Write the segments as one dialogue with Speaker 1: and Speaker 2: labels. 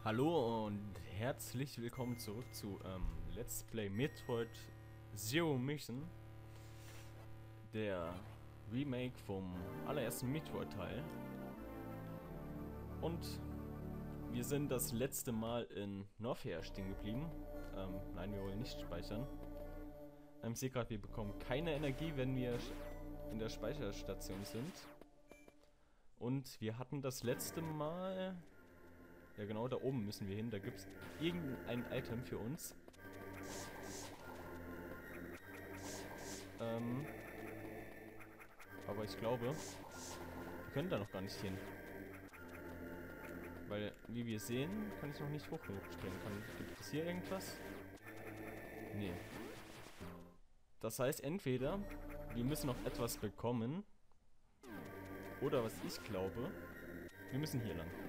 Speaker 1: Hallo und herzlich willkommen zurück zu Let's Play Metroid Zero Mission, der Remake vom allerersten Metroid-Teil. Und wir sind das letzte Mal in Norfair stehen geblieben. Nein, wir wollen nicht speichern. Ich sehe gerade, wir bekommen keine Energie, wenn wir in der Speicherstation sind. Und wir hatten das letzte Mal... Ja genau, da oben müssen wir hin. Da gibt es irgendein Item für uns. Aber ich glaube, wir können da noch gar nicht hin. Weil, wie wir sehen, kann ich noch nicht hoch genug springen. Gibt es hier irgendwas? Nee. Das heißt, entweder wir müssen noch etwas bekommen. Oder was ich glaube, wir müssen hier lang.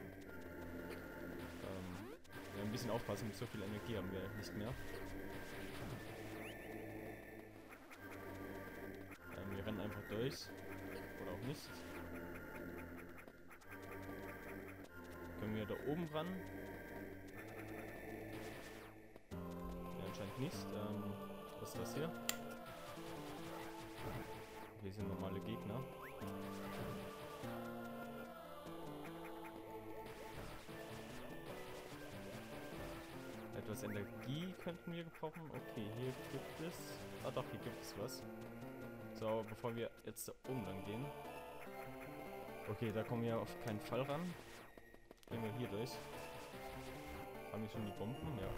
Speaker 1: Ja, ein bisschen aufpassen, mit so viel Energie haben wir nicht mehr. Wir rennen einfach durch. Oder auch nicht. Können wir da oben ran? Ja, anscheinend nicht. Was ist das hier? Hier sind normale Gegner. Etwas Energie könnten wir gebrauchen. Okay, hier gibt es... Ah doch, hier gibt es was. So, bevor wir jetzt da oben lang gehen. Okay, da kommen wir auf keinen Fall ran. Gehen wir hier durch. Haben wir schon die Bomben? Ja.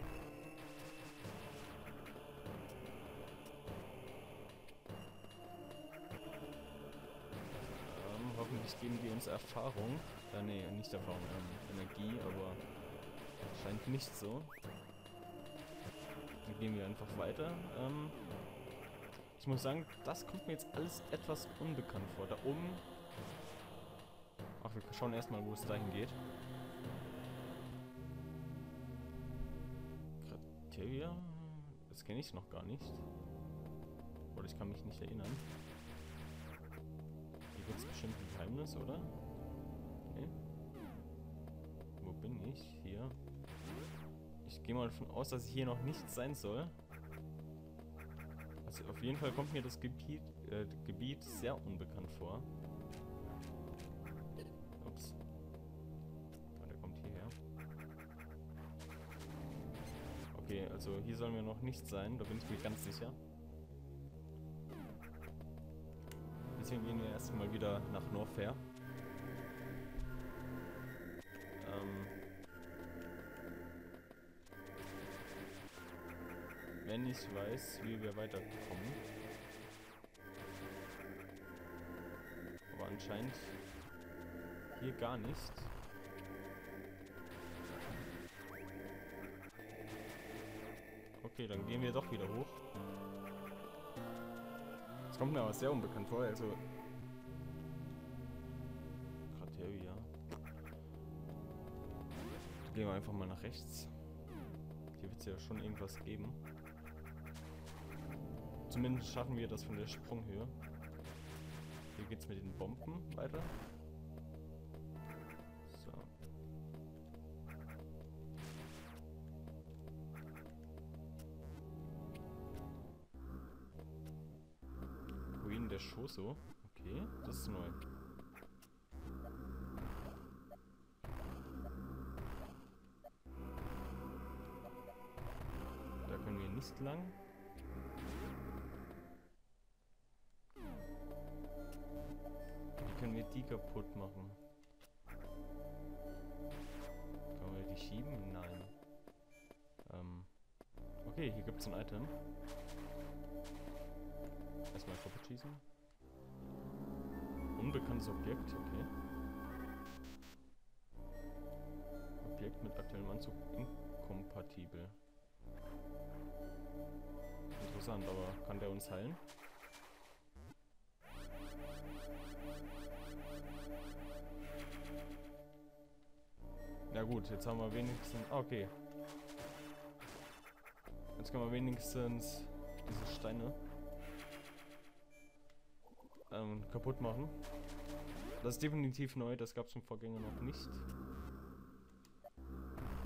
Speaker 1: Hoffentlich geben die uns Erfahrung. Nee, nicht Erfahrung, Energie, aber... Scheint nicht so. Dann gehen wir einfach weiter. Ich muss sagen, das kommt mir jetzt alles etwas unbekannt vor. Da oben... Ach, wir schauen erstmal, wo es dahin geht. Kriteria? Das kenne ich noch gar nicht. Oder ich kann mich nicht erinnern. Hier gibt es bestimmt ein Geheimnis, oder? Nee. Wo bin ich? Hier. Ich gehe mal davon aus, dass ich hier noch nicht sein soll. Also auf jeden Fall kommt mir das Gebiet sehr unbekannt vor. Ups. Oh, der kommt hierher. Okay, also hier sollen wir noch nicht sein, da bin ich mir ganz sicher. Deswegen gehen wir erstmal wieder nach Norfair. Wenn ich weiß, wie wir weiterkommen. Aber anscheinend hier gar nicht. Okay, dann gehen wir doch wieder hoch. Das kommt mir aber sehr unbekannt vor, also... Kriteria. Gehen wir einfach mal nach rechts. Hier wird es ja schon irgendwas geben. Zumindest schaffen wir das von der Sprunghöhe. Hier geht's mit den Bomben weiter. So. Ruinen der Shoso. Okay, das ist neu. Da können wir nicht lang. Können wir die kaputt machen? Können wir die schieben? Nein. Okay, hier gibt es ein Item. Erstmal kaputt schießen. Unbekanntes Objekt, okay. Objekt mit aktuellem Anzug inkompatibel. Interessant, aber kann der uns heilen? Na gut, jetzt haben wir wenigstens... Okay. Jetzt können wir wenigstens diese Steine kaputt machen. Das ist definitiv neu, das gab es im Vorgänger noch nicht.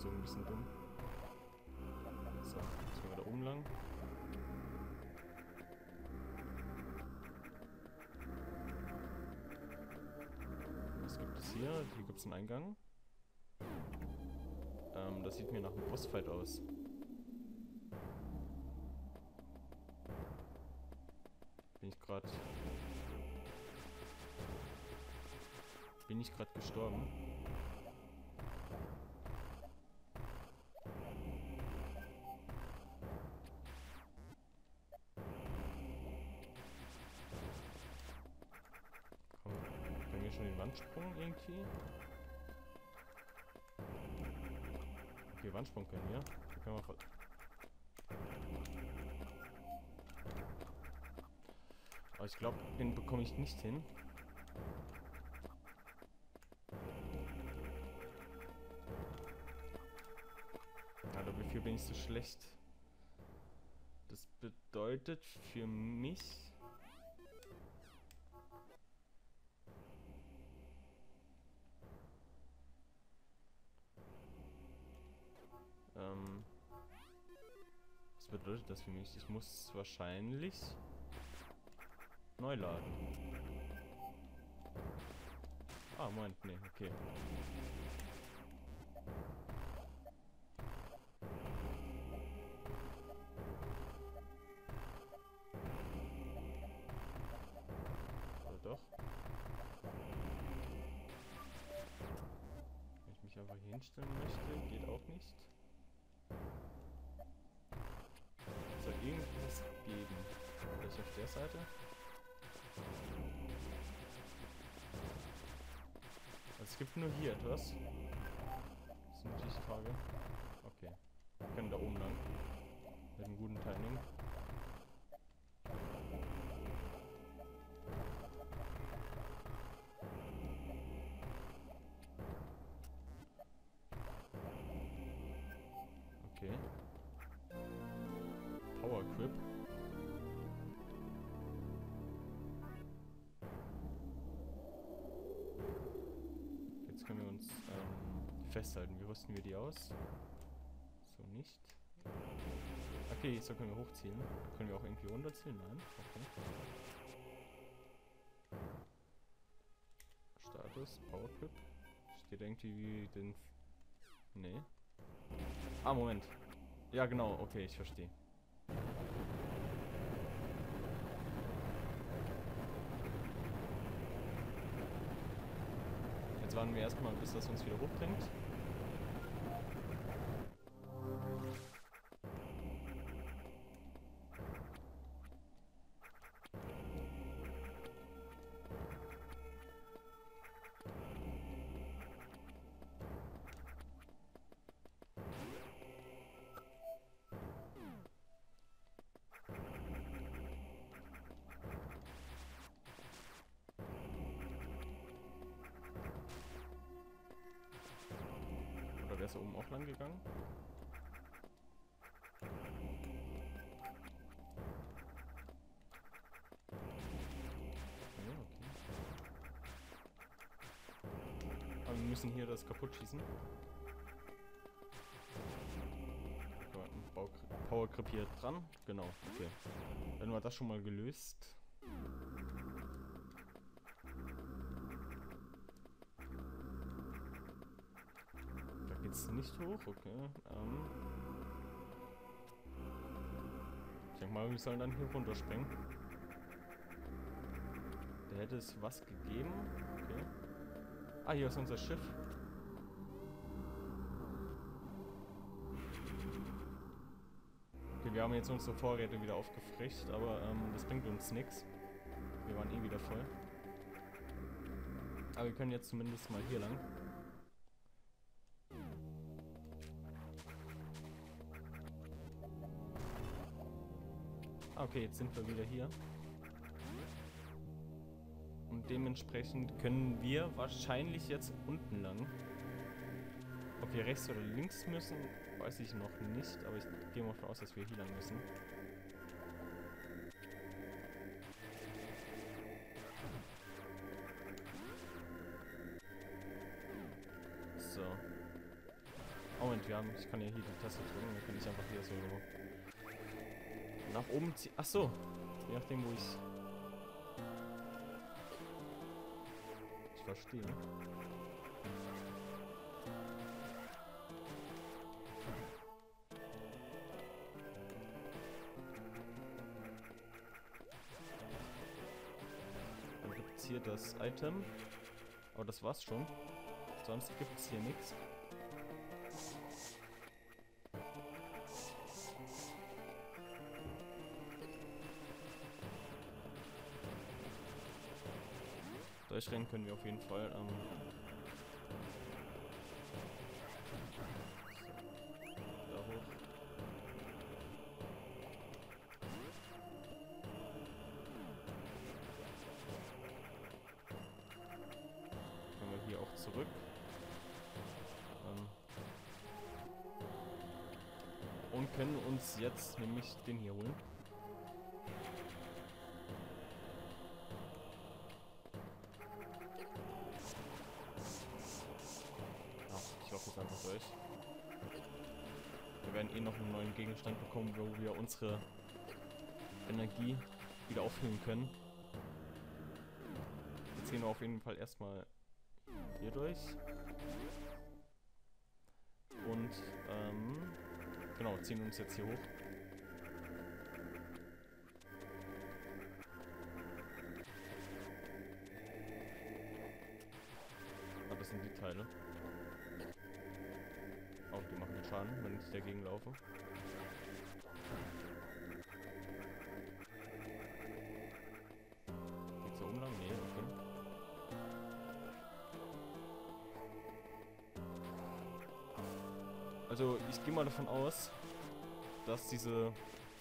Speaker 1: so ein bisschen dumm. So, jetzt gehen wir da oben lang. Was gibt es hier? Hier gibt es einen Eingang. Das sieht mir nach einem Bossfight aus. Bin ich gerade gestorben? Komm, können wir schon den Wandsprung irgendwie? Okay, Wandsprung können wir. Da können wir aber ich glaube, den bekomme ich nicht hin. Ja, dafür bin ich so schlecht. Das bedeutet für mich... was bedeutet das für mich? Ich muss wahrscheinlich neu laden. Ah, Moment, nee, okay. Oder doch? Wenn ich mich einfach hier hinstellen möchte, geht auch nicht. Soll irgendwas geben? Vielleicht auf der Seite? Es gibt nur hier etwas. Das ist natürlich die Frage. Okay. Wir können da oben lang. Mit einem guten Timing. Okay. Power Grip. Jetzt können wir uns festhalten. Wie rüsten wir die aus? So nicht. Okay, so können wir hochziehen. Können wir auch irgendwie runterziehen? Nein. Okay. Status, Power Grip. Steht irgendwie wie den... Nee. Ah, Moment. Ja, genau. Okay, ich verstehe. Jetzt warten wir erstmal, bis das uns wieder hochbringt. Der ist oben auch lang gegangen. Okay. Aber wir müssen hier das kaputt schießen. Power Grip hier dran. Genau, okay. Dann haben wir das schon mal gelöst. Geht's nicht hoch, okay. Ich denke mal, wir sollen dann hier runterspringen. Da hätte es was gegeben. Okay. Ah, hier ist unser Schiff. Okay, wir haben jetzt unsere Vorräte wieder aufgefrischt, aber das bringt uns nichts. Wir waren eh wieder voll. Aber wir können jetzt zumindest mal hier lang. Okay, jetzt sind wir wieder hier. Und dementsprechend können wir wahrscheinlich jetzt unten lang. Ob wir rechts oder links müssen, weiß ich noch nicht. Aber ich gehe mal davon aus, dass wir hier lang müssen. So. Moment, Und wir haben, ich kann ja hier die Taste drücken, dann kann ich einfach hier so nach oben ziehen. Ach so, je nachdem, wo ich verstehe. Dann gibt es hier das Item. Aber das war's schon. Sonst gibt es hier nichts. Durchrennen können wir auf jeden Fall. So, da hoch. Können wir hier auch zurück. Und können uns jetzt nämlich den hier holen. Ich laufe jetzt einfach durch. Wir werden eh noch einen neuen Gegenstand bekommen, wo wir unsere Energie wieder auffüllen können. Jetzt gehen wir auf jeden Fall erstmal hier durch. Und genau, ziehen uns jetzt hier hoch. Ah, das sind die Teile. Oh, die machen Schaden, wenn ich dagegen laufe. Geht's da oben lang? Nee, okay. Also, ich gehe mal davon aus, dass diese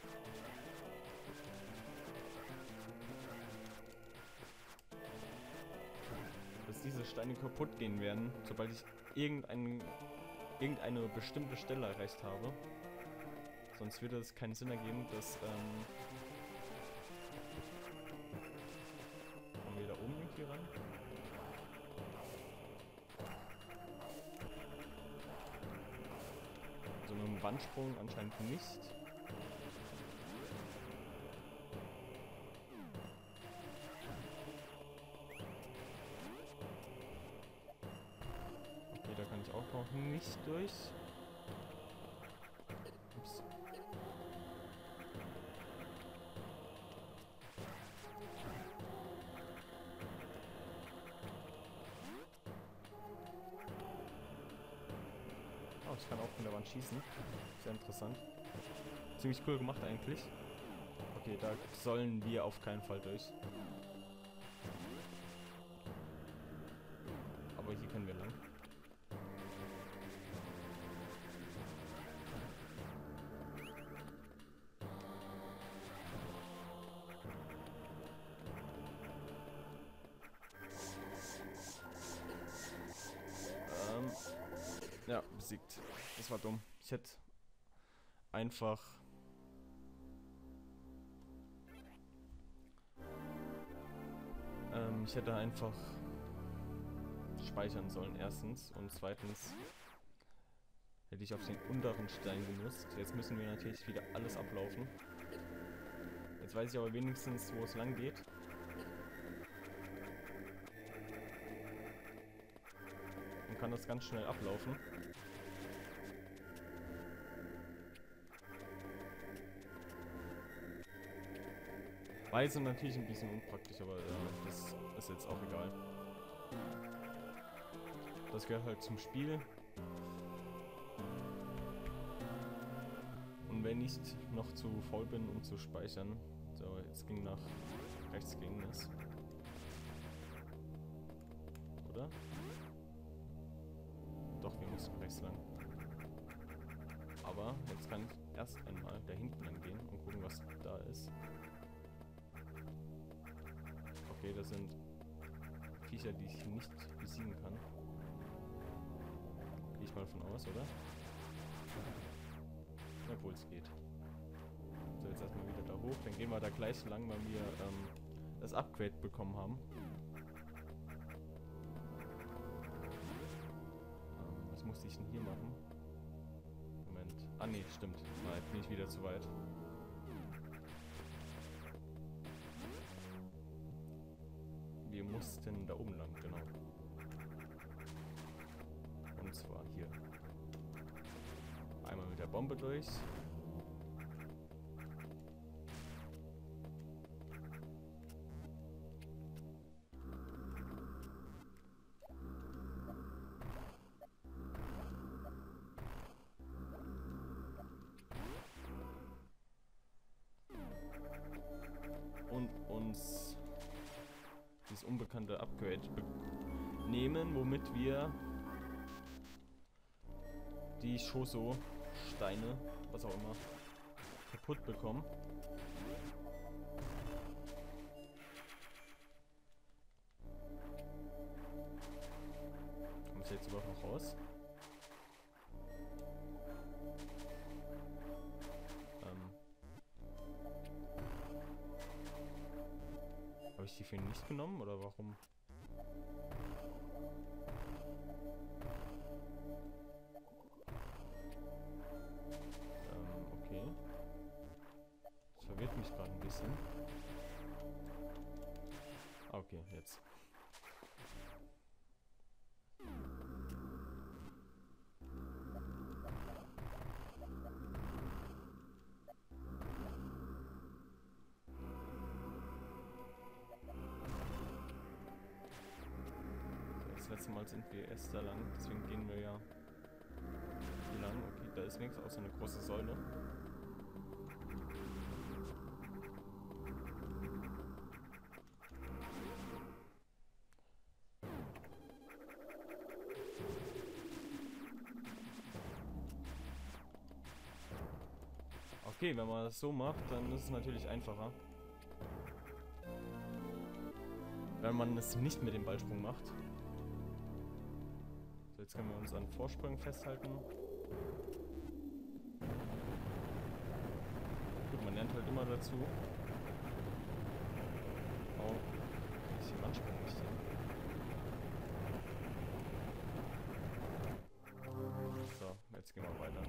Speaker 1: Steine kaputt gehen werden, sobald ich irgendeine bestimmte Stelle erreicht habe. Sonst würde es keinen Sinn ergeben, dass kommen wir da oben irgendwie ran? Also mit dem Wandsprung anscheinend nicht. Okay, da kann ich auch noch nicht durch. Ups. Oh, ich kann auch von der Wand schießen. Sehr interessant. Ziemlich cool gemacht eigentlich. Okay, da sollen wir auf keinen Fall durch. Aber hier können wir lang. Ja, besiegt. Das war dumm. Ich hätte einfach speichern sollen, erstens. Und zweitens hätte ich auf den unteren Stein gemusst. Jetzt müssen wir natürlich wieder alles ablaufen. Jetzt weiß ich aber wenigstens, wo es lang geht. Und kann das ganz schnell ablaufen. Weise natürlich ein bisschen unpraktisch, aber das ist jetzt auch egal. Das gehört halt zum Spiel. Und wenn ich noch zu faul bin, um zu speichern. So, jetzt ging nach rechts ging es. Oder? Doch, wir mussten rechts lang. Aber jetzt kann ich erst einmal da hinten lang gehen und gucken, was da ist. Okay, das sind Viecher, die ich nicht besiegen kann. Gehe ich mal von aus, oder? Obwohl es geht. So, jetzt erstmal wieder da hoch. Dann gehen wir da gleich lang, weil wir das Upgrade bekommen haben. Was musste ich denn hier machen? Ah nee, stimmt. Na, jetzt bin ich wieder zu weit. Wir mussten da oben lang, genau. Und zwar hier. Einmal mit der Bombe durch. Und uns dieses unbekannte Upgrade nehmen, womit wir die Shoso-Steine, was auch immer, kaputt bekommen. Kommt jetzt überhaupt noch raus? Habe ich die für ihn nicht genommen oder warum? Okay. Das verwirrt mich gerade ein bisschen. Ah, okay, jetzt. Das letzte Mal sind wir erst da lang, deswegen gehen wir ja hier lang. Okay, da ist wenigstens auch so eine große Säule. Okay, wenn man das so macht, dann ist es natürlich einfacher. Wenn man es nicht mit dem Ballsprung macht. So, jetzt können wir uns an Vorsprüngen festhalten. Gut, man lernt halt immer dazu. Oh, ich den Mannsprung nicht hin. So, jetzt gehen wir weiter.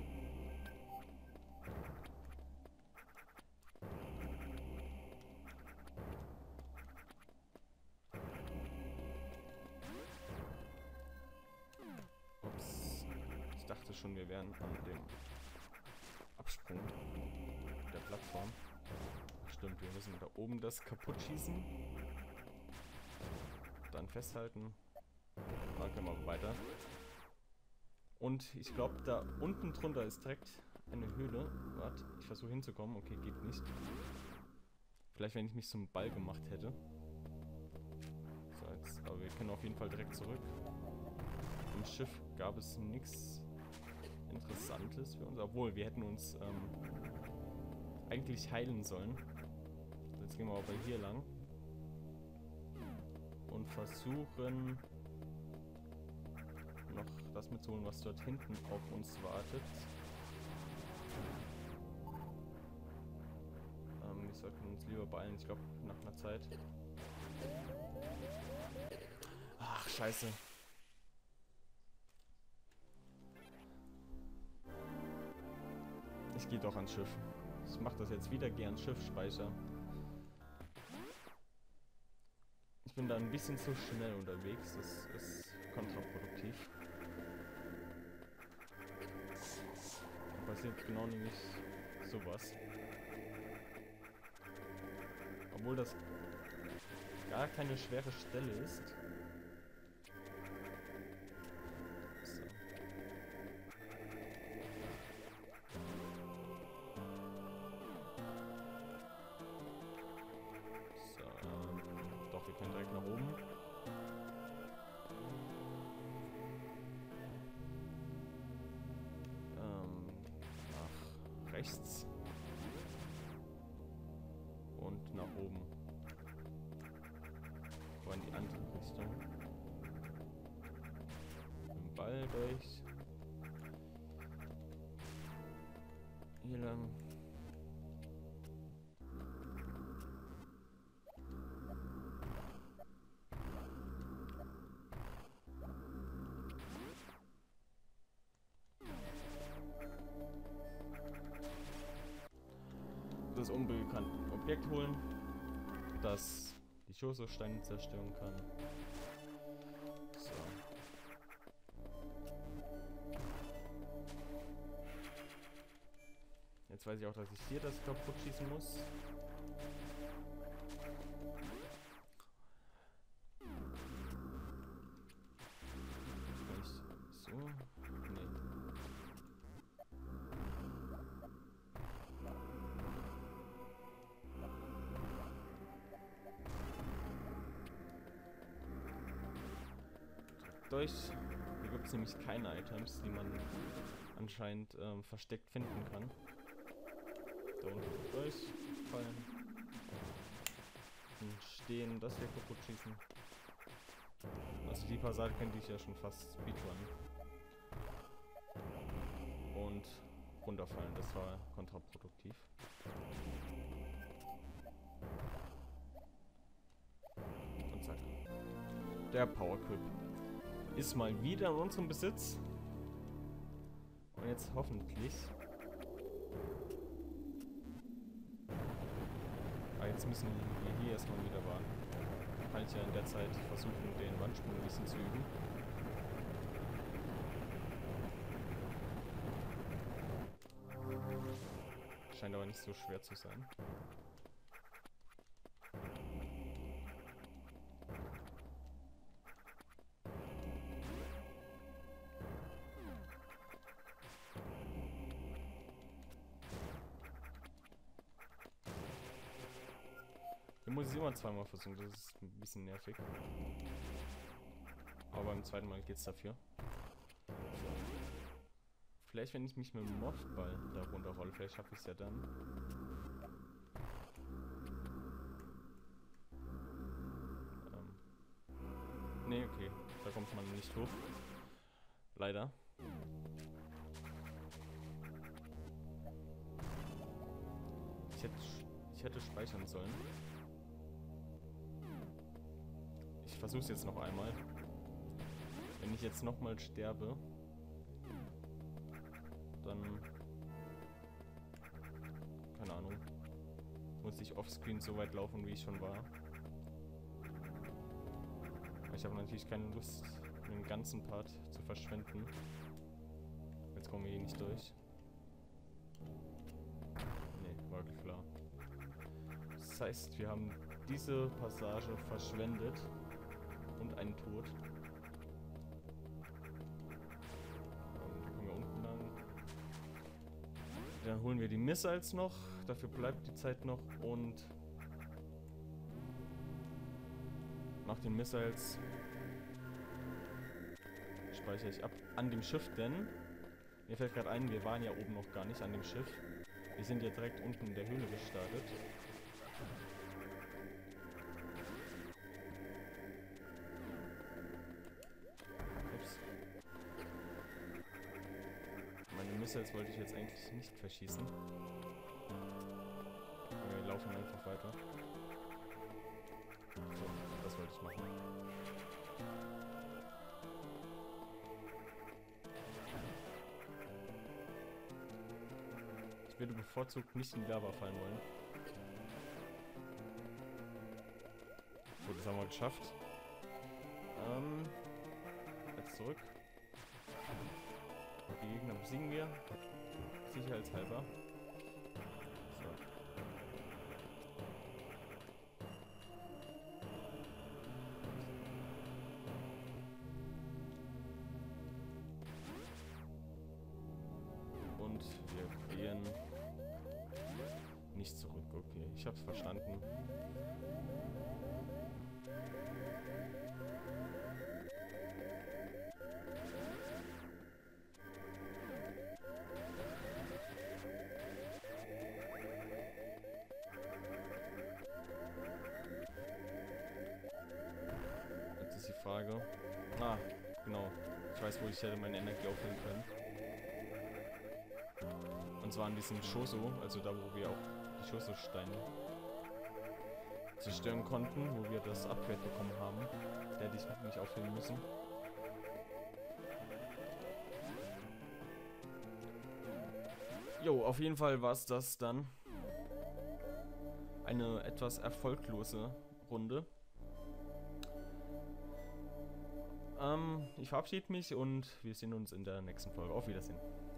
Speaker 1: Ich dachte schon, wir wären an dem Absprung der Plattform. Stimmt, wir müssen da oben das kaputt schießen. Dann festhalten. Dann können wir weiter. Und ich glaube, da unten drunter ist direkt eine Höhle. Warte, ich versuche hinzukommen. Okay, geht nicht. Vielleicht, wenn ich mich zum Ball gemacht hätte. So, jetzt, aber wir können auf jeden Fall direkt zurück. Im Schiff gab es nichts Interessantes für uns, obwohl wir hätten uns eigentlich heilen sollen. Jetzt gehen wir aber hier lang und versuchen noch das mitzuholen, was dort hinten auf uns wartet. Wir sollten uns lieber beeilen, ich glaube nach einer Zeit. Ach, scheiße. Ich gehe doch ans Schiff. Ich mache das jetzt wieder, gehe ans Schiff, speicher. Ich bin da ein bisschen zu schnell unterwegs, das ist kontraproduktiv. Da passiert genau nämlich sowas. Obwohl das gar keine schwere Stelle ist. Doch, wir können direkt nach oben. Nach rechts. Und nach oben. Aber in die andere Richtung. Mit dem Ball durch. Hier lang. das unbekannte Objekt holen, das die Choso-Steine zerstören kann. So. Jetzt weiß ich auch, dass ich hier das kaputt schießen muss. So. Nee. Durch. Hier gibt es nämlich keine Items, die man anscheinend versteckt finden kann. Da unten durchfallen. Und stehen, das hier kaputt schießen. Also die Passage könnte ich ja schon fast speedrunnen. Und runterfallen, das war kontraproduktiv. Und zack. Der Power Equip ist mal wieder in unserem Besitz. Und jetzt hoffentlich. Jetzt müssen wir hier erstmal wieder warten. Kann ich ja in der Zeit versuchen, den Wandsprung ein bisschen zu üben. Scheint aber nicht so schwer zu sein. Den muss ich immer zweimal versuchen, das ist ein bisschen nervig. Aber beim zweiten Mal geht's dafür. Vielleicht, wenn ich mich mit dem Morphball da runterrolle, vielleicht schaffe ich es ja dann. Nee, okay. Da kommt man nicht hoch. Leider. Ich hätte speichern sollen. Ich versuche es jetzt noch einmal. Wenn ich jetzt nochmal sterbe, dann, keine Ahnung, muss ich offscreen so weit laufen, wie ich schon war. Ich habe natürlich keine Lust, den ganzen Part zu verschwenden. Jetzt kommen wir hier nicht durch. Nee, war klar. Das heißt, wir haben diese Passage verschwendet und einen Tod. Dann holen wir die Missiles noch, dafür bleibt die Zeit noch und nach den Missiles speichere ich ab an dem Schiff, denn mir fällt gerade ein, wir waren ja oben noch gar nicht an dem Schiff. Wir sind ja direkt unten in der Höhle gestartet. Ups. Meine Missiles wollte ich jetzt eigentlich nicht verschießen. Wir laufen einfach weiter. So, das wollte ich machen. Ich würde bevorzugt nicht in die Lava fallen wollen. Gut, das haben wir geschafft. Jetzt zurück. Die Gegner besiegen wir. Sicherheitshalber. So. Und wir gehen nicht zurück. Okay, ich hab's verstanden. Frage. Ah, genau. Ich weiß, wo ich hätte meine Energie auffüllen können. Und zwar an diesem Choso, also da, wo wir auch die Choso-Steine zerstören konnten, wo wir das Upgrade bekommen haben. Da hätte ich mich auffüllen müssen. Jo, auf jeden Fall war es das dann. eine etwas erfolglose Runde. Ich verabschiede mich und wir sehen uns in der nächsten Folge. Auf Wiedersehen.